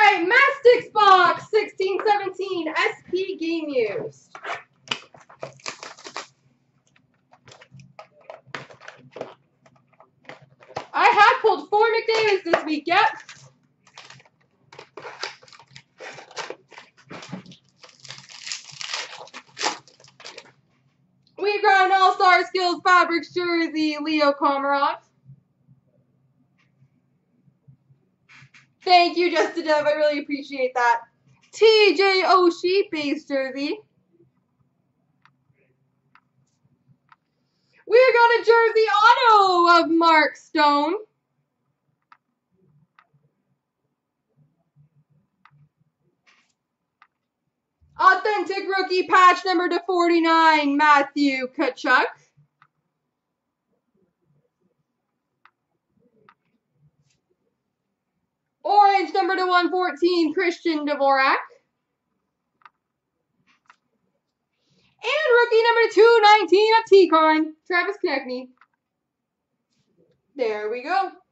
right, Mastacs box 1617 SP game used. I have pulled 4 McDavids this week, yep. We've got an All-Star Skills Fabrics jersey, Leo Komarov. Thank you, Justin Dev. I really appreciate that. TJ Oshie base jersey. We've got a jersey auto of Mark Stone. Authentic rookie patch number /49, Matthew Tkachuk. Orange number /114, Christian Dvorak. And rookie number /219 of T-Con, Travis Konechny. There we go.